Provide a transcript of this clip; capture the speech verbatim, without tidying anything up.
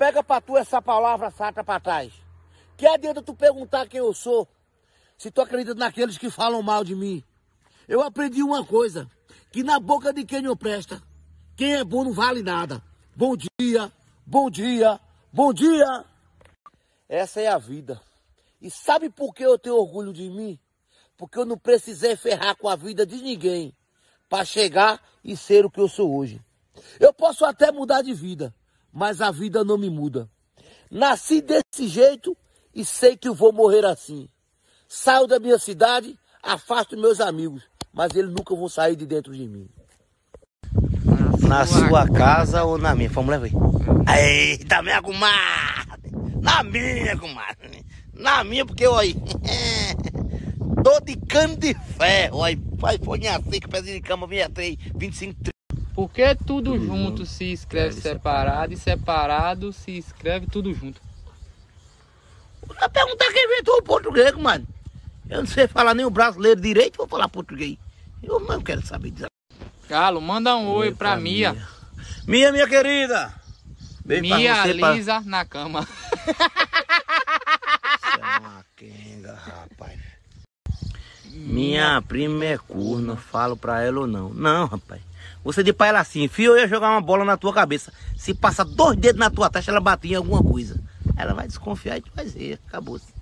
pega pra tu essa palavra sata pra trás. Que adianta tu perguntar quem eu sou, se tu acredita naqueles que falam mal de mim. Eu aprendi uma coisa, que na boca de quem não presta, quem é bom não vale nada. Bom dia, bom dia, bom dia. Essa é a vida. E sabe por que eu tenho orgulho de mim? Porque eu não precisei ferrar com a vida de ninguém para chegar e ser o que eu sou hoje. Eu posso até mudar de vida, mas a vida não me muda. Nasci desse jeito e sei que eu vou morrer assim. Saio da minha cidade, afasto meus amigos, mas eles nunca vão sair de dentro de mim. Na sua casa ou na minha? Vamos levar aí. Eita, minha comadre. Na minha, comadre. Na minha, porque eu aí. Tô de cano de ferro. Aí, vai, folhinha seca, pezinho de cama, vinte e três, vinte e cinco, trinta. Por que tudo junto se escreve separado e separado se escreve tudo junto? Vou perguntar quem inventou o português, mano. Eu não sei falar nem o brasileiro direito, vou falar português. Eu não quero saber disso. Galo, manda um oi, oi pra, pra Mia. Mia. Mia, minha querida. Beijo Mia pra você, Lisa pra... na cama. Você é uma quenga, rapaz. Minha prima é corna, falo pra ela ou não. Não, rapaz. Você de pra ela assim, fio, eu ia jogar uma bola na tua cabeça. Se passa dois dedos na tua testa, ela bater em alguma coisa. Ela vai desconfiar e tu vai dizer, acabou-se.